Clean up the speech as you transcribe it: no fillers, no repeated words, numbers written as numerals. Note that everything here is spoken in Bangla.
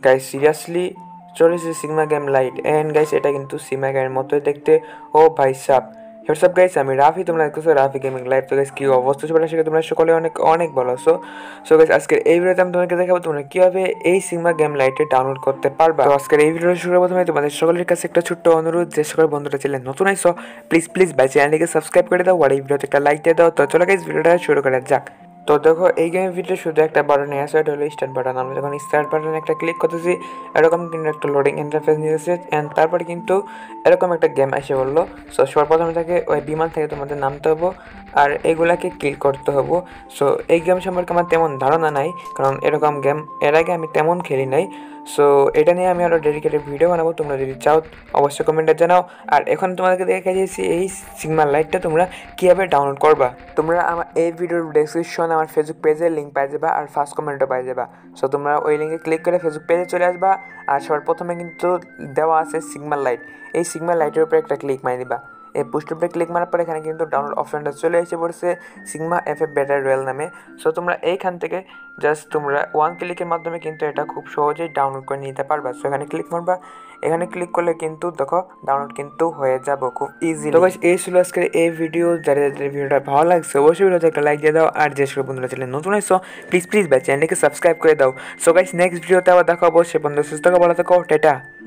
গাইস সিরিয়াসলি চলে এসেছে sigma game lite and guys এটা কিন্তু সিগমা গেমের মতোই দেখতে। ও ভাই সাব হোয়াটসঅ্যাপ গাইস, আমি রাফি, তোমরা দেখতেছো রাফি গেমিং লাইভ। তো গাইস কি অবস্থা ছিল সেটা তোমরা সকলে অনেক অনেক ভালো আছো। সো গাইস আজকের এই ভিডিওতে আমি তোমাদেরকে দেখাবো তোমরা কিভাবে এই সিগমা গেম লাইটে ডাউনলোড করতে পারবা। তো আজকের এই ভিডিও শুরু প্রথমে তোমাদের সকলের কাছে একটা ছোট্ট অনুরোধ, যে সকল বন্ধুরা চ্যানেল নতুন আইছো প্লিজ ভাই চ্যানেলটিকে সাবস্ক্রাইব করে দাও আর এই ভিডিওতে একটা লাইক দিয়ে দাও। তো চলো গাইস ভিডিওটা শুরু করা যাক। তো দেখো এই গেমের ভিতরে শুধু একটা বাটনই আছে, এটা হলো স্টার্ট বাটন। আমরা যখন স্টার্ট বাটনে একটা ক্লিক করতেছি এরকম কিন্তু একটা লোডিং ইন্টারফেস নিয়েছে অ্যান্ড তারপরে কিন্তু এরকম একটা গেম এসে বললো। সো সবার প্রথমে থেকে ওই বিমান থেকে তোমাদের নামতে হবো আর এইগুলাকে ক্লিক করতে হবো। সো এই গেম সম্পর্কে আমার তেমন ধারণা নাই, কারণ এরকম গেম এর আগে আমি তেমন খেলি নাই। সো এটা নিয়ে আমি আরও ডেডিকেটেড ভিডিও বানাবো, তোমরা যদি চাও অবশ্যই কমেন্টে জানাও। আর এখন তোমাদেরকে দেখা যাচ্ছে এই সিগমা লাইটটা তোমরা কীভাবে ডাউনলোড করবা। তোমরা আমার এই ভিডিওর ডেসক্রিপশনে আমার ফেসবুক পেজের লিঙ্ক পাই যাবা আর ফার্স্ট কমেন্টও পাই যাবা। সো তোমরা ওই লিঙ্কে ক্লিক করে ফেসবুক পেজে চলে আসবা আর সবার প্রথমে কিন্তু দেওয়া আছে সিগমা লাইট। এই সিগমা লাইটের উপরে একটা ক্লিক মারি দিবা। এই পোস্টের উপরে ক্লিক মারার পর এখানে কিন্তু ডাউনলোড অপশনটা চলে এসে পড়ছে সিগমা এফএফ বেটার রয়্যাল নামে। সো তোমরা এইখান থেকে জাস্ট তোমরা ওয়ান ক্লিকের মাধ্যমে কিন্তু এটা খুব সহজেই ডাউনলোড করে নিতে পারবা। সো এখানে ক্লিক মারবা, এখানে ক্লিক করলে কিন্তু দেখো ডাউনলোড কিন্তু হয়ে যাব খুব ইজি। তো গাইস এই ছিল আজকের এই ভিডিও। যাদের ভিডিওটা ভালো লাগছে অবশ্যই ভিডিওতে একটা লাইক দিয়ে দাও আর যে সকল বন্ধুরা চ্যানেল নতুন আছো প্লিজ ভাই চ্যানেলটিকে সাবস্ক্রাইব করে দাও। সো গাইস নেক্সট ভিডিওতে আবার দেখা অবশ্যই বন্ধু, সুস্থ থাকো, ভালো থাকো, টাটা।